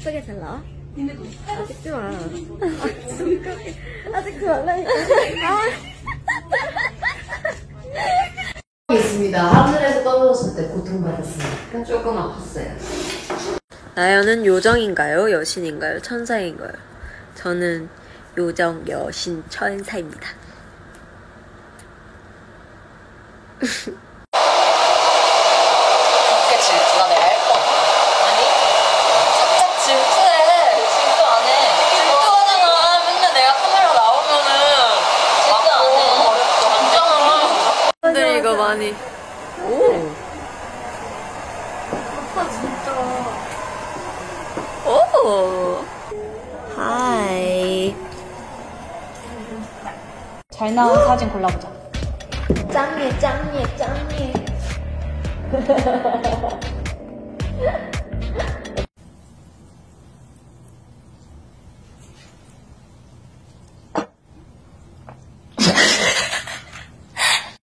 예쁘게 잘 나와? 아, 찍지 마. 아, 찍지 말라니까. 있습니다. 하늘에서 떨어졌을 때 고통받았습니까? 조금 아팠어요. 나연은 요정인가요? 여신인가요? 천사인가요? 저는 요정, 여신, 천사입니다. 그렇게 질투나 내가 할 거. 아니? 살짝 질투해. 질투 안 해. 질투하잖아. 맨날 내가 카메라 나오면은 질투 안 해. 어렵잖아. 근데 이거 많이. 오. 오빠 진짜. 오. 하이. 잘 나온 사진 골라보자. 짱예, 짱예, 짱예.